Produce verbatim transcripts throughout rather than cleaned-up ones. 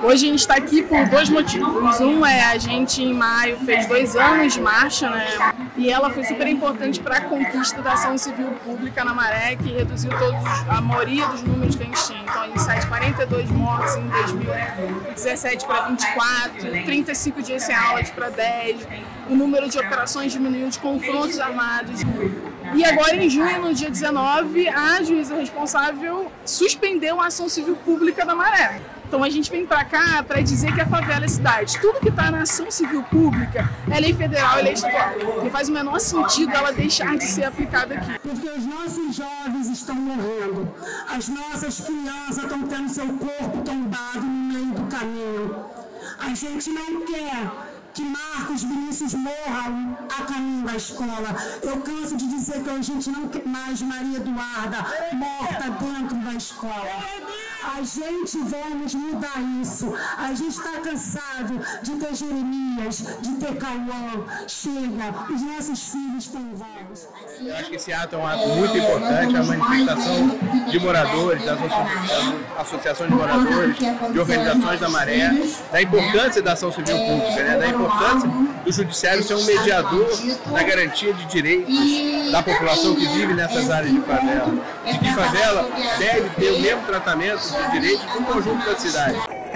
Hoje a gente está aqui por dois motivos. Um é a gente em maio fez dois anos de marcha, né? E ela foi super importante para a conquista da ação civil pública na Maré, que reduziu todos, a maioria dos números que a gente tinha. Então a gente sai de quarenta e dois mortos em dois mil e dezessete para vinte e quatro, trinta e cinco dias sem aulas para dez, o número de operações diminuiu, de confrontos armados. E agora em junho, no dia dezenove, a juíza responsável suspendeu a ação civil pública da Maré. Então a gente vem para cá para dizer que a favela é cidade. Tudo que está na ação civil pública é lei federal, é lei estadual. Não faz o menor sentido ela deixar de ser aplicada aqui. Porque os nossos jovens estão morrendo, as nossas crianças estão tendo seu corpo tombado no meio do caminho. A gente não quer que Marcos Vinícius morram a caminho da escola. Eu canso de dizer que a gente não quer mais Maria Eduarda morta dentro da escola. A gente vamos mudar isso. A gente está cansado de ter Jeremias, de ter Cauã. Chega, os nossos filhos têm voz. Eu acho que esse ato é um ato muito importante, a manifestação de moradores, das associações de moradores, de organizações da Maré, da importância da ação civil pública, né? Da importância do judiciário ser um mediador na garantia de direitos da população que vive nessas áreas de favela. E que favela deve ter o mesmo tratamento de direitos do conjunto da cidade.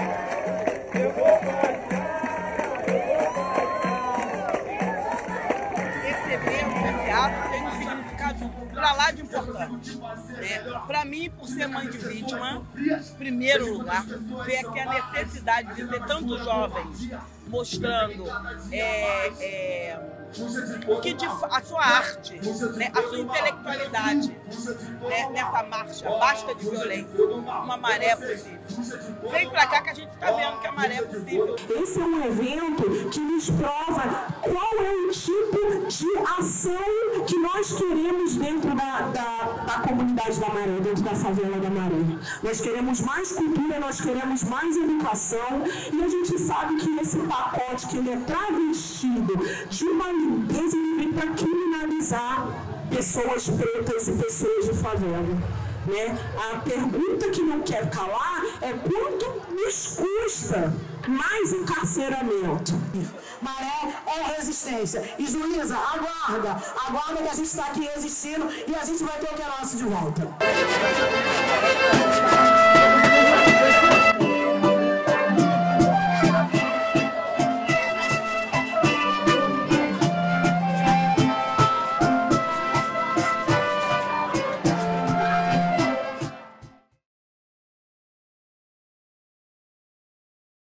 Esse evento, esse ato tem um significado para lá de importante. Né? Para mim, por ser mãe de vítima, em primeiro lugar, ver aqui a necessidade de ter tantos jovens mostrando é, é, o que de, a sua arte, né, a sua intelectualidade, né, nessa marcha basta de violência, uma maré é possível. Vem pra cá que a gente está vendo que a maré é possível. Esse é um evento que nos prova qual é o tipo de ação que nós queremos dentro da, da, da comunidade da Maré, dentro da favela da Maré. Nós queremos mais cultura, nós queremos mais educação e a gente sabe que esse pacote que ele é travestido de uma limpeza, ele vem para criminalizar pessoas pretas e pessoas de favela. Né? A pergunta que não quer calar é quanto nos custa mais encarceramento. Maré é resistência. E juíza, aguarda, aguarda que a gente está aqui resistindo e a gente vai ter o que é nosso de volta.